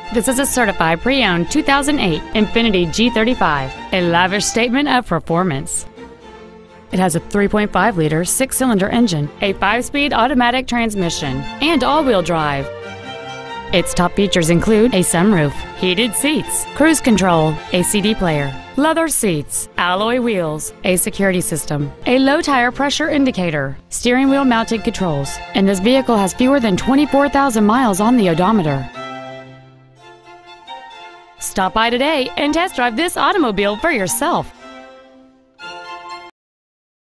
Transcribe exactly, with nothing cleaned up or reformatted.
This is a certified pre-owned two thousand eight Infiniti G thirty-five, a lavish statement of performance. It has a three point five liter six-cylinder engine, a five-speed automatic transmission, and all-wheel drive. Its top features include a sunroof, heated seats, cruise control, a C D player, leather seats, alloy wheels, a security system, a low tire pressure indicator, steering wheel mounted controls, and this vehicle has fewer than twenty-four thousand miles on the odometer. Stop by today and test drive this automobile for yourself.